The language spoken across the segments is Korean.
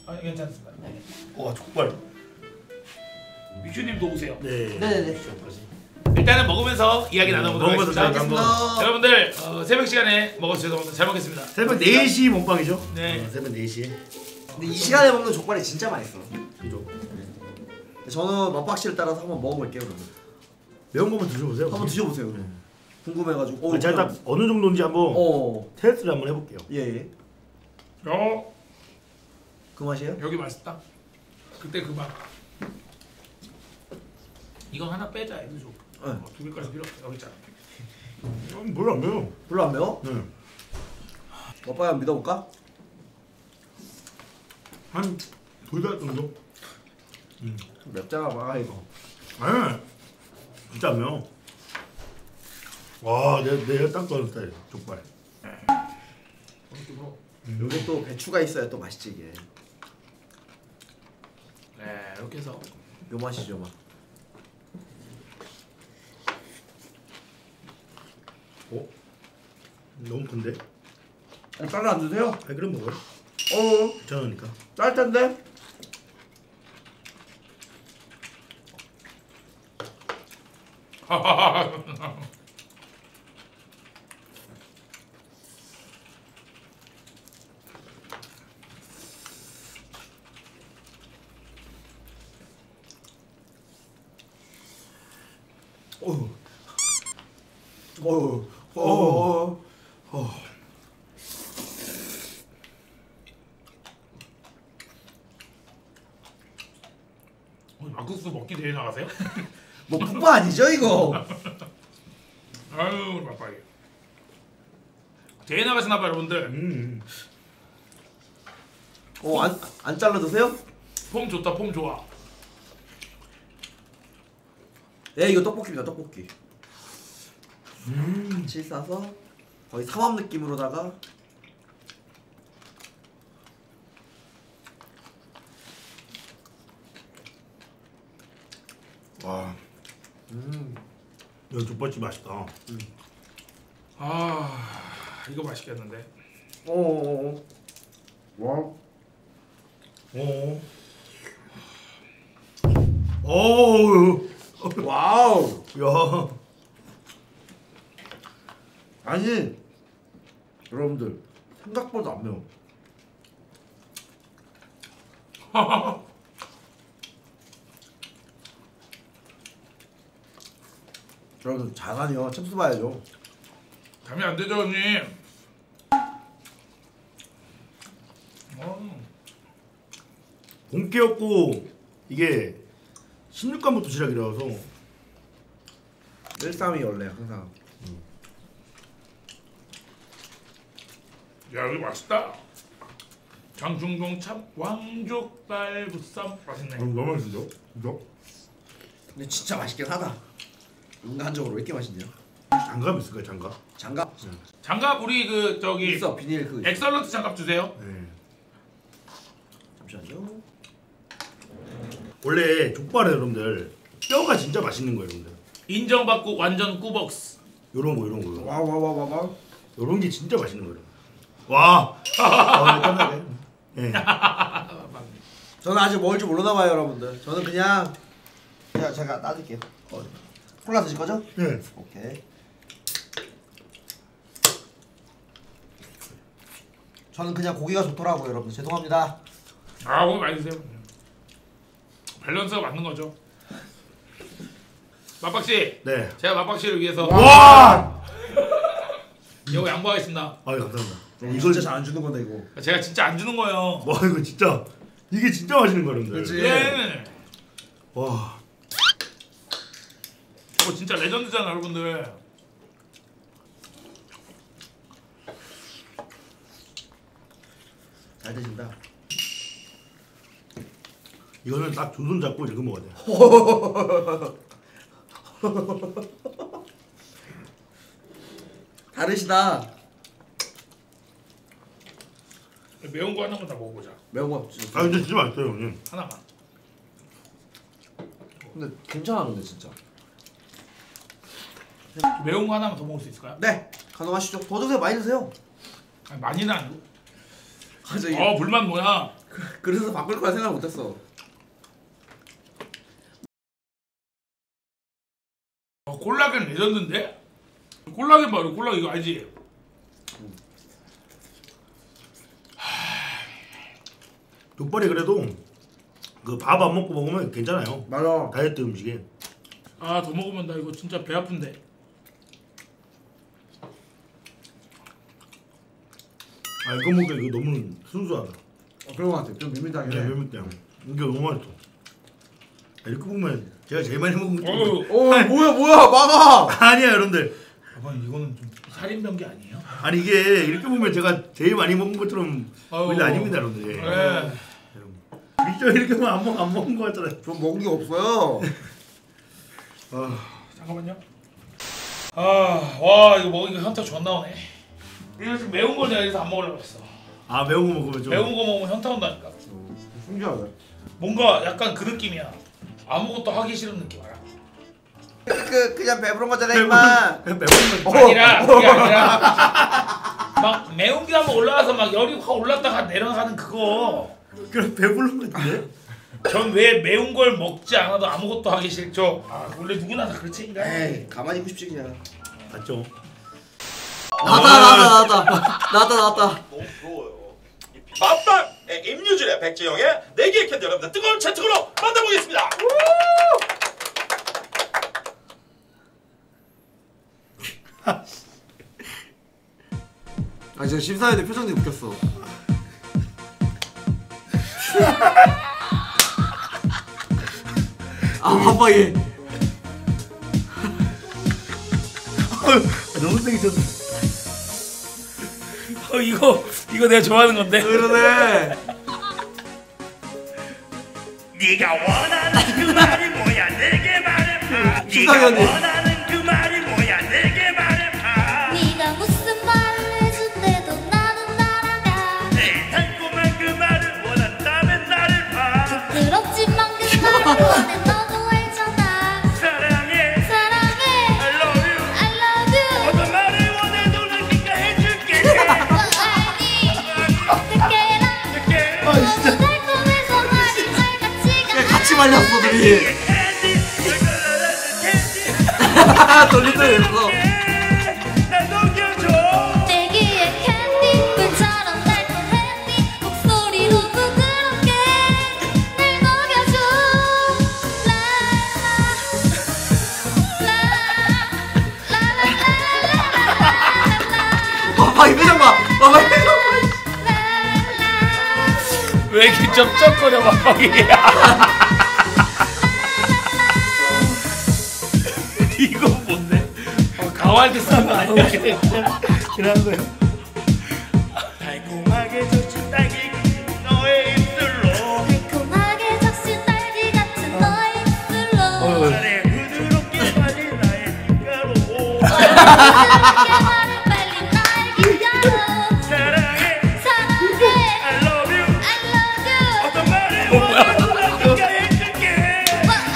아 괜찮습니다. 네. 와 족발. 미슈님도 오세요. 네. 네네네. 일단은 먹으면서 이야기 나눠보도록 먹으면서 하겠습니다. 한번. 여러분들 새벽 시간에 먹어서 죄송합니다. 잘 먹겠습니다. 새벽 4시 몸빵이죠? 네. 새벽 4시. 근데 이 시간에 먹는 족발이 진짜 맛있어. 그죠. 저는 맛박씨를 따라서 한번 먹어볼게요. 그러면. 매운 거만 드셔보세요. 한번 드셔보세요. 그럼. 궁금해가지고. 제가 딱 어느 정도인지 한번 테스트를 한번 해볼게요. 예. 그 맛이에요? 여기 맛있다. 그때 그 맛. 이건 하나 빼자 애들 줘. 네. 두 개까지 필요 없어. 여기 있잖아. 별로 안 매워. 별로 안 매워? 네. 오빠야 한번 믿어볼까? 한 2달 정도? 맵잖아 봐 이거. 아니 진짜 안 매워. 와 내가 딱 좋아하는 스타일 족발. 여기 또 배추가 있어야 또 맛있지 이게. 네 이렇게 해서 요 맛이죠 맛. 너무 큰데? 쌀을 안 드세요? 아니 그럼 먹어요. 괜찮으니까. 쌀 텐데? 막국수 먹기 대회 나가세요? 뭐 푸파 아니죠 이거? 아유 맛봐요. 대회 나가시나 봐요 여러분들. 안 잘라 드세요? 폼 좋다 폼 좋아. 네 이거 떡볶이입니다 떡볶이. 같이 싸서 거의 삼합 느낌으로다가. 와. 여기 족발집 맛있다. 아 이거 맛있겠는데. 와. 와우. 야. 아니 여러분들 생각보다 안 매워. 여러분들 잘하네요. 챔스 봐야죠. 감이 안 되죠 형님. 본캐였고 이게 16강부터 시작이라서 1-3이 원래 항상. 야 이거 맛있다. 장충동 참 왕족발 부쌈 맛있네. 너무 맛있죠? 그죠? 근데 진짜 맛있긴 하다. 인간적으로 왜 이렇게 맛있냐? 장갑 있을까요? 장갑? 장갑 장갑 우리 그 저기 있어 비닐 그. 엑설런트 장갑 주세요. 네. 잠시만요. 원래 족발에 여러분들 뼈가 진짜 맛있는 거예요 여러분들. 인정받고 완전 꾸벅스. 요런 거 와. 요런 게 진짜 맛있는 거예요. 와. 깜짝이야. 네. 저는 아직 먹을 줄 모르나 봐요 여러분들. 저는 그냥 제가 따질게요. 콜라 드실 거죠? 네. 오케이. 저는 그냥 고기가 좋더라고요 여러분들. 죄송합니다. 아 오늘 많이 드세요. 밸런스가 맞는 거죠. 맛박씨. 네. 제가 맛박씨를 위해서 와. 이거 양보하겠습니다. 아유 감사합니다. 이거 진짜 잘 안 주는 건데 이거. 제가 진짜 안 주는 거예요. 와 이거 진짜 이게 진짜 맛있는 거예요 여러분들. 그치? 네. 와. 진짜 레전드잖아 여러분들. 잘 드신다. 이거는 딱 두 손 잡고 이렇게 먹어야 돼요. 다르시다. 매운 거 하나만 다 먹어보자. 매운 거. 아 근데 진짜 맛있어요 형님. 하나만. 근데 괜찮아 근데 진짜. 매운 거 하나만 더 먹을 수 있을까요? 네 가능하시죠. 더 드세요. 많이 드세요. 아니, 많이는 아니고. 갑자기 불만 뭐야? 그래서 바꿀 거라 생각 못했어. 콜라겐 레전드인데? 콜라겐 바로 콜라겐 이거 알지? 족발이 그래도 그 밥 안 먹고 먹으면 괜찮아요. 맞아. 다이어트 음식에. 아 더 먹으면 나 이거 진짜 배 아픈데. 아 이거 먹으니까 이거 너무 순수하다. 그런 거 같아. 좀 밋밋하게. 네, 맵다. 이게 너무 맛있어. 이렇게 보면 제가 제일 많이 먹은 거. 뭐야 막아. 아니야 여러분들. 아빠 이거는 좀 살인 병기 아니에요? 아니 이게 이렇게 보면 제가 제일 많이 먹은 것처럼 원래 아닙니다 여러분들. 그래. 진짜 이렇게 보면 안 먹은 거 같잖아요. 좀 먹은 게 없어요. 잠깐만요. 와 이거 먹으니까 현타 존나 오네. 이거 지금 매운 걸 내가 여기서 안 먹으려고 했어. 아 매운 거 먹으면 좀. 매운 거 먹으면 현타 온다니까. 신기하네. 뭔가 약간 그 느낌이야. 아무것도 하기 싫은 느낌 알아? 그냥 배부른 거잖아 임마. 매운 거. 아니라 그게 아니라 막 매운 게 한번 올라와서 막 열이 확 올랐다가 내려가는 그거. 그럼 배부른 거 같은데? 전 왜 매운 걸 먹지 않아도 아무것도 하기 싫죠? 아 원래 누구나 다 그렇지 인간. 에이 가만히 있고 싶지 그냥. 맞죠? 나왔다. 너무 부러워요. 밥방 임유진의 백지영의 4개의 캔디 여러분들 뜨거운 채팅으로 만나보겠습니다. 아 진짜 심사위원의 표정이 웃겼어. 아 밥방이. 너무 세게 쳤어. 이거 내가 좋아하는 건데. 그러네. 네가 원하는 그 말이 뭐야 내게 말해봐. 심사위원님. 원하는 그 말이 뭐야 내게 말해봐. 네가 무슨 말을 해준대도 나는 날아가. 내 달콤한 그 말을 원한다면 나를 봐. 부끄럽지만 그 말을 원해 너도 알잖아. 사랑해 사랑해 I love you. I love you. 어떤 말을 원해도 난 네가 해줄게. 너무 달콤해서 말이 말같지가 같이 말렸어 둘이. 돌린다 했어. 날 녹여줘. 내기의 캔디 불처럼 달콤했니 목소리로 부드럽게 날 녹여줘. 밥방이 표정 봐. 밥방이 표정 봐. 왜 이렇게 쩝쩝거려 막방이. 이거 뭔데? 강화할 때 쓰는 거 아니야? 그냥 거야. 달콤하게 젖힌 딸기 너의 입술로 달콤하게 적신 딸기 같은 너의 입술로 그래 부드럽게 말린 나의 귓가로 부드럽게 말을 빨리 날 기다려. 사랑해 사랑해 I love you. I love you. 어떤 말을 원해도 난 네가 해줄게.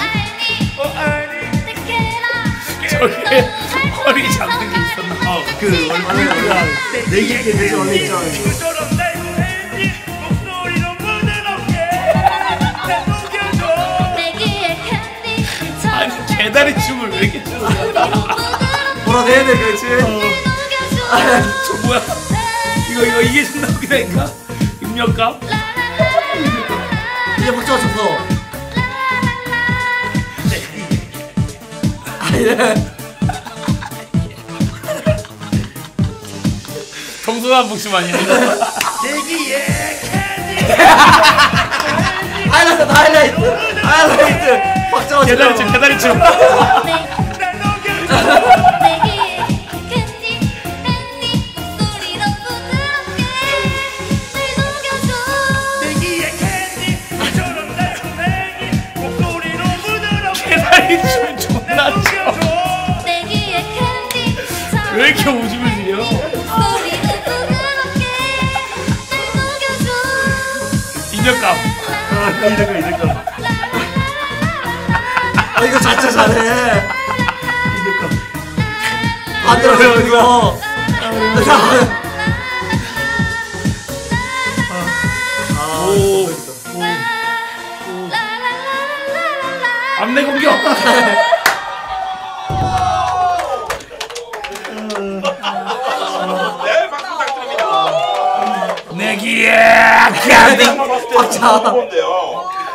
아니 저게 허리 잡는 게 있었나? 그 얼마나 내게 되게 원래 있잖아. 그처럼 달콤했니 목소리로 부드럽게 날 녹여줘. 내기의 캔디 아니 개다리 춤을 왜 이렇게 추는 거야? 몰아내야 돼 그렇지. 저 뭐야? 이게 존나 웃기다니까? 입력감? 이제 박자가 쳤어. 청순한 복심 아니야? 내기의 캔디 하이라이트. 박자가 개다리 쳤어. 춤 개다리 춤. 날 녹여줘. 내기의 캔디 목소리로 부드럽게 날 녹여줘. 내기의 캔디 그처럼 달콤했니 목소리로 부드럽게 개다리 춤 존나 날 춰. 녹여줘. 내기의 캔디 왜 이렇게 오줌을 지려? 목소리로 부드럽게 날 녹여줘. 입력감. 이럴까. 이거 자체 잘해. 안 들어요 이거. 오. 막내 공격. 네, 박수 부탁드립니다. 내기야. 한번 봤을 때 좋은데요.